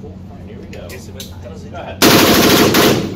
Cool. All right, here we go. Okay, so Go ahead.